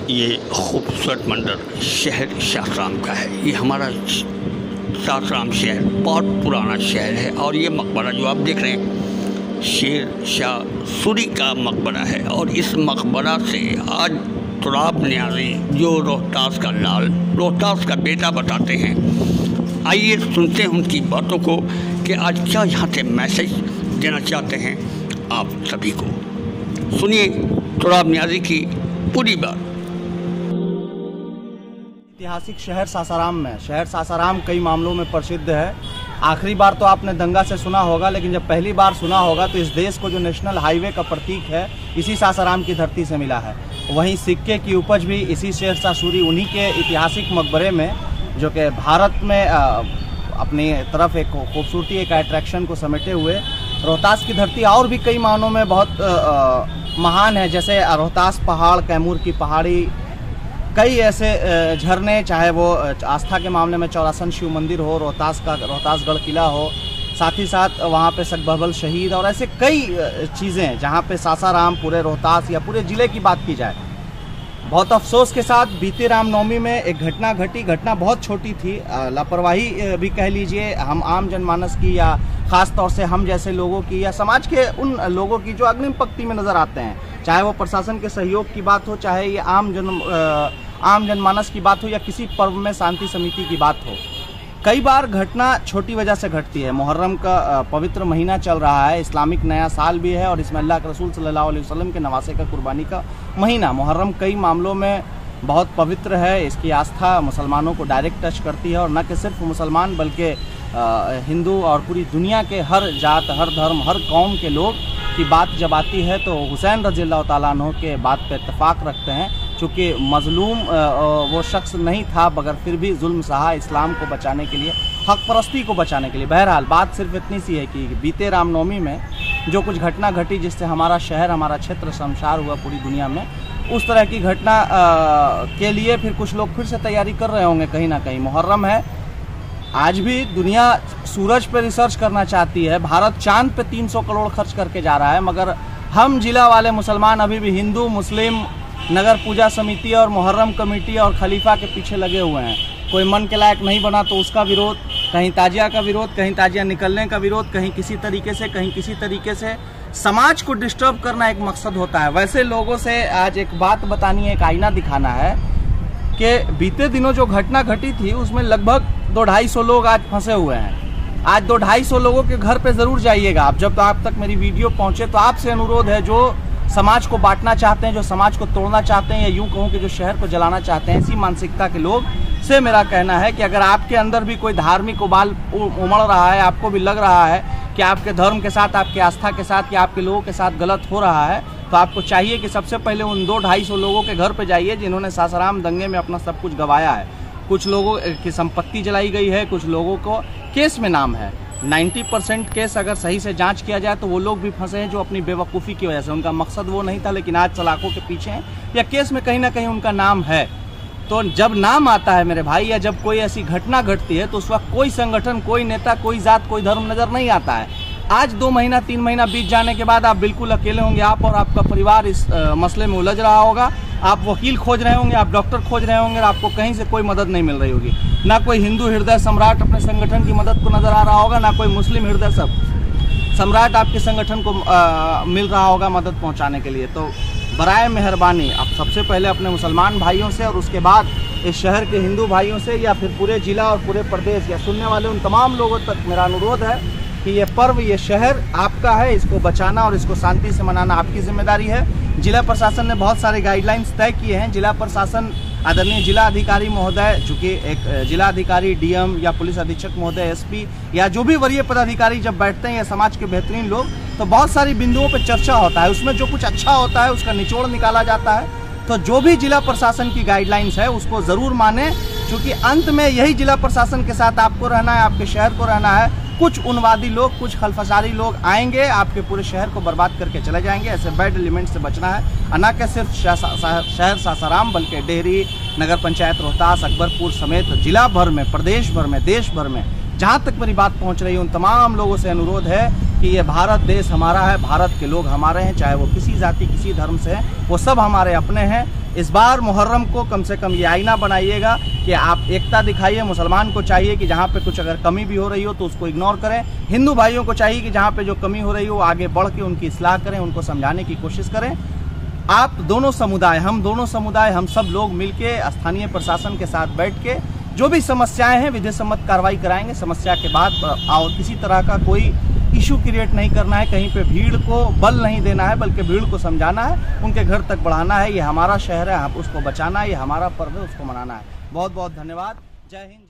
ये खूबसूरत मंदिर शहर सासाराम का है। ये हमारा सासाराम शहर बहुत पुराना शहर है और ये मकबरा जो आप देख रहे हैं शेर शाह सूरी का मकबरा है। और इस मकबरा से आज तुराब नियाज़ी जो रोहतास का लाल, रोहतास का बेटा बताते हैं, आइए सुनते हैं उनकी बातों को कि आज क्या यहाँ से मैसेज देना चाहते हैं आप सभी को। सुनिए तुराब नियाज़ी की पूरी बात। ऐतिहासिक शहर सासाराम में, शहर सासाराम कई मामलों में प्रसिद्ध है। आखिरी बार तो आपने दंगा से सुना होगा, लेकिन जब पहली बार सुना होगा तो इस देश को जो नेशनल हाईवे का प्रतीक है इसी सासाराम की धरती से मिला है। वहीं सिक्के की उपज भी इसी शेर शाह सूरी उन्हीं के ऐतिहासिक मकबरे में, जो कि भारत में अपनी तरफ एक खूबसूरती, एक अट्रैक्शन को समेटे हुए रोहतास की धरती और भी कई मानों में बहुत महान है। जैसे रोहतास पहाड़, कैमूर की पहाड़ी, कई ऐसे झरने, चाहे वो आस्था के मामले में चौरासन शिव मंदिर हो, रोहतास का रोहतासगढ़ किला हो, साथ ही साथ वहाँ पे सकबहबल शहीद और ऐसे कई चीज़ें जहाँ पे सासाराम, पूरे रोहतास या पूरे ज़िले की बात की जाए। बहुत अफसोस के साथ बीते रामनवमी में एक घटना घटी। घटना बहुत छोटी थी, लापरवाही भी कह लीजिए हम आम जनमानस की, या ख़ास तौर से हम जैसे लोगों की, या समाज के उन लोगों की जो अग्रिम पंक्ति में नज़र आते हैं। चाहे वो प्रशासन के सहयोग की बात हो, चाहे ये आम जनमानस की बात हो, या किसी पर्व में शांति समिति की बात हो। कई बार घटना छोटी वजह से घटती है। मुहर्रम का पवित्र महीना चल रहा है, इस्लामिक नया साल भी है और इसमें अल्लाह के रसूल सल्लल्लाहु अलैहि वसल्लम के नवासे का कुर्बानी का महीना। मुहर्रम कई मामलों में बहुत पवित्र है। इसकी आस्था मुसलमानों को डायरेक्ट टच करती है, और न कि सिर्फ मुसलमान बल्कि हिंदू और पूरी दुनिया के हर जात, हर धर्म, हर कौम के लोग की बात जब आती है तो हुसैन रज़ियल्लाहु ताला अन्हु के बात पे इत्तेफाक रखते हैं। चूँकि मजलूम वो शख्स नहीं था, मगर फिर भी जुल्म सहा इस्लाम को बचाने के लिए, हक परस्ती को बचाने के लिए। बहरहाल बात सिर्फ इतनी सी है कि बीते रामनवमी में जो कुछ घटना घटी जिससे हमारा शहर, हमारा क्षेत्र शर्मसार हुआ पूरी दुनिया में, उस तरह की घटना के लिए फिर कुछ लोग फिर से तैयारी कर रहे होंगे कहीं ना कहीं। मुहर्रम है, आज भी दुनिया सूरज पे रिसर्च करना चाहती है, भारत चांद पे 300 करोड़ खर्च करके जा रहा है, मगर हम जिला वाले मुसलमान अभी भी हिंदू, मुस्लिम, नगर पूजा समिति और मुहर्रम कमेटी और खलीफा के पीछे लगे हुए हैं। कोई मन के लायक नहीं बना तो उसका विरोध, कहीं ताजिया का विरोध, कहीं ताजिया निकलने का विरोध, कहीं किसी तरीके से, कहीं किसी तरीके से समाज को डिस्टर्ब करना एक मकसद होता है। वैसे लोगों से आज एक बात बतानी है, एक आईना दिखाना है कि बीते दिनों जो घटना घटी थी उसमें लगभग 200-250 लोग आज फंसे हुए हैं। आज 200-250 लोगों के घर पे ज़रूर जाइएगा आप। जब आप तक मेरी वीडियो पहुंचे तो आपसे अनुरोध है, जो समाज को बांटना चाहते हैं, जो समाज को तोड़ना चाहते हैं, या यूं कहूं कि जो शहर को जलाना चाहते हैं, इसी मानसिकता के लोग से मेरा कहना है कि अगर आपके अंदर भी कोई धार्मिक उबाल उमड़ रहा है, आपको भी लग रहा है कि आपके धर्म के साथ, आपकी आस्था के साथ या आपके लोगों के साथ गलत हो रहा है, तो आपको चाहिए कि सबसे पहले उन 200-250 लोगों के घर पे जाइए जिन्होंने सासाराम दंगे में अपना सब कुछ गंवाया है। कुछ लोगों की संपत्ति जलाई गई है, कुछ लोगों को केस में नाम है। 90% केस अगर सही से जांच किया जाए तो वो लोग भी फंसे हैं जो अपनी बेवकूफ़ी की वजह से, उनका मकसद वो नहीं था लेकिन आज सलाखों के पीछे हैं, या केस में कहीं ना कहीं उनका नाम है। तो जब नाम आता है मेरे भाई, या जब कोई ऐसी घटना घटती है, तो उस वक्त कोई संगठन, कोई नेता, कोई जात, कोई धर्म नज़र नहीं आता है। आज 2 महीना 3 महीना बीत जाने के बाद आप बिल्कुल अकेले होंगे। आप और आपका परिवार इस मसले में उलझ रहा होगा। आप वकील खोज रहे होंगे, आप डॉक्टर खोज रहे होंगे, आपको कहीं से कोई मदद नहीं मिल रही होगी। ना कोई हिंदू हृदय सम्राट अपने संगठन की मदद को नज़र आ रहा होगा, ना कोई मुस्लिम हृदय सम्राट आपके संगठन को मिल रहा होगा मदद पहुंचाने के लिए। तो बराए मेहरबानी आप सबसे पहले अपने मुसलमान भाइयों से, और उसके बाद इस शहर के हिंदू भाइयों से, या फिर पूरे जिला और पूरे प्रदेश या सुनने वाले उन तमाम लोगों तक मेरा अनुरोध है कि ये पर्व, ये शहर आपका है, इसको बचाना और इसको शांति से मनाना आपकी जिम्मेदारी है। जिला प्रशासन ने बहुत सारे गाइडलाइंस तय किए हैं। जिला प्रशासन, आदरणीय जिला अधिकारी महोदय, चूँकि एक जिला अधिकारी, डीएम या पुलिस अधीक्षक महोदय, एसपी या जो भी वरीय पदाधिकारी जब बैठते हैं, या समाज के बेहतरीन लोग, तो बहुत सारी बिंदुओं पर चर्चा होता है। उसमें जो कुछ अच्छा होता है उसका निचोड़ निकाला जाता है। तो जो भी जिला प्रशासन की गाइडलाइंस है उसको ज़रूर माने, क्योंकि अंत में यही जिला प्रशासन के साथ आपको रहना है, आपके शहर को रहना है। कुछ उन्वादी लोग, कुछ खलफसारी लोग आएंगे, आपके पूरे शहर को बर्बाद करके चले जाएंगे। ऐसे बैड एलिमेंट से बचना है। न कि सिर्फ शहर सासाराम बल्कि डेहरी, नगर पंचायत रोहतास, अकबरपुर समेत जिला भर में, प्रदेश भर में, देश भर में जहाँ तक मेरी बात पहुँच रही है, उन तमाम लोगों से अनुरोध है कि ये भारत देश हमारा है, भारत के लोग हमारे हैं, चाहे वो किसी जाति किसी धर्म से हैं, वो सब हमारे अपने हैं। इस बार मुहर्रम को कम से कम ये आईना बनाइएगा कि आप एकता दिखाइए। मुसलमान को चाहिए कि जहाँ पे कुछ अगर कमी भी हो रही हो तो उसको इग्नोर करें। हिंदू भाइयों को चाहिए कि जहाँ पे जो कमी हो रही हो आगे बढ़ के उनकी इस्लाह करें, उनको समझाने की कोशिश करें। आप दोनों समुदाय, हम दोनों समुदाय, हम सब लोग मिलके स्थानीय प्रशासन के साथ बैठ के जो भी समस्याएं हैं विधि सम्मत कार्रवाई कराएंगे। समस्या के बाद और किसी तरह का कोई इशू क्रिएट नहीं करना है, कहीं पे भीड़ को बल नहीं देना है, बल्कि भीड़ को समझाना है, उनके घर तक बढ़ाना है। ये हमारा शहर है, उसको बचाना है, ये हमारा पर्व है, उसको मनाना है। बहुत बहुत धन्यवाद। जय हिंद।